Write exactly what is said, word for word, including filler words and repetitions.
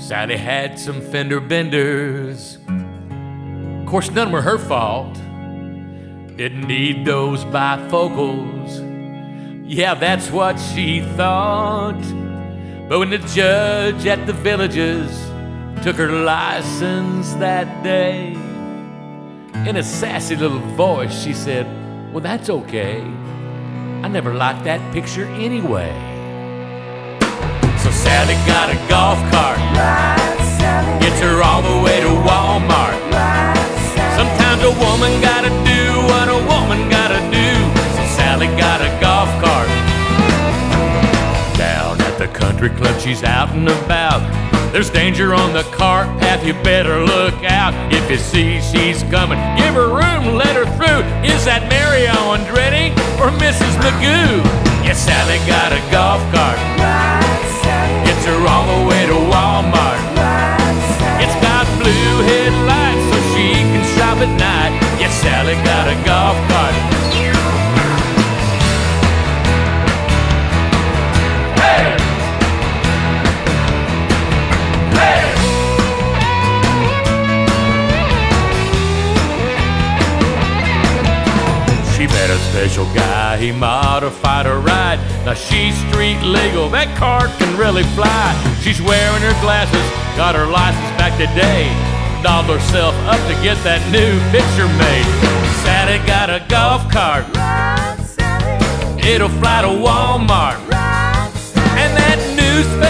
Sally had some fender benders. Of course, none were her fault. Didn't need those bifocals. Yeah, that's what she thought. But when the judge at the Villages took her license that day, in a sassy little voice she said, "Well, that's okay. I never liked that picture anyway." So Sally got a golf cart, gets her all the way to Walmart. Sometimes a woman gotta do what a woman gotta do. So Sally got a golf cart. Down at the country club she's out and about. There's danger on the cart path, you better look out. If you see she's coming, give her room, let her through. Is that Mario Andretti or Missus Magoo? Yeah, Sally got a golf cart, gets her all the way to Walmart. It's got blue headlights so she can shop at night. Yeah, Sally got a golf cart. She met a special guy, he modified her ride. Now she's street legal, that car can really fly. She's wearing her glasses, got her license back today. Dolled herself up to get that new picture made. Sally got a golf cart, it'll fly to Walmart. And that new